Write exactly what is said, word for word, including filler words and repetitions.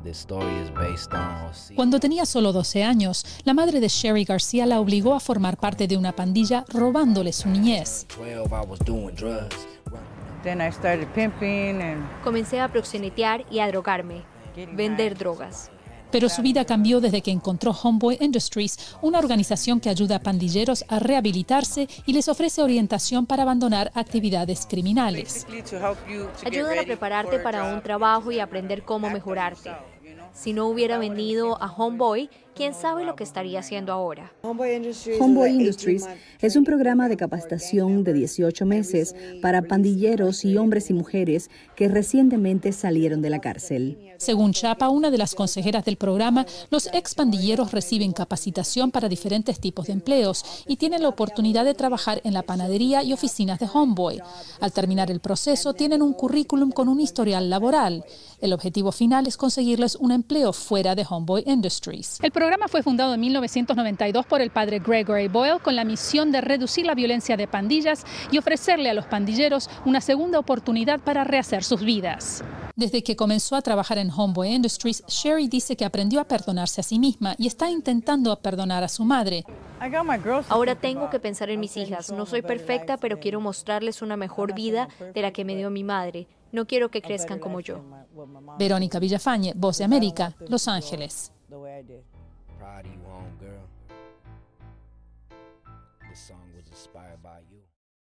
Cuando tenía solo doce años, la madre de Sherry García la obligó a formar parte de una pandilla robándole su niñez. Comencé a proxenetear y a drogarme, vender drogas. Pero su vida cambió desde que encontró Homeboy Industries, una organización que ayuda a pandilleros a rehabilitarse y les ofrece orientación para abandonar actividades criminales. Ayudan a prepararte para un trabajo y aprender cómo mejorarte. Si no hubiera venido a Homeboy, quién sabe lo que estaría haciendo ahora. Homeboy Industries es un programa de capacitación de dieciocho meses para pandilleros y hombres y mujeres que recientemente salieron de la cárcel. Según Chapa, una de las consejeras del programa, los expandilleros reciben capacitación para diferentes tipos de empleos y tienen la oportunidad de trabajar en la panadería y oficinas de Homeboy. Al terminar el proceso, tienen un currículum con un historial laboral. El objetivo final es conseguirles un empleo fuera de Homeboy Industries. El programa fue fundado en mil novecientos noventa y dos por el padre Gregory Boyle con la misión de reducir la violencia de pandillas y ofrecerle a los pandilleros una segunda oportunidad para rehacer sus vidas. Desde que comenzó a trabajar en Homeboy Industries, Sherry dice que aprendió a perdonarse a sí misma y está intentando perdonar a su madre. Ahora tengo que pensar en mis hijas. No soy perfecta, pero quiero mostrarles una mejor vida de la que me dio mi madre. No quiero que crezcan como yo. Verónica Villafañe, Voz de América, Los Ángeles. This song was inspired by you.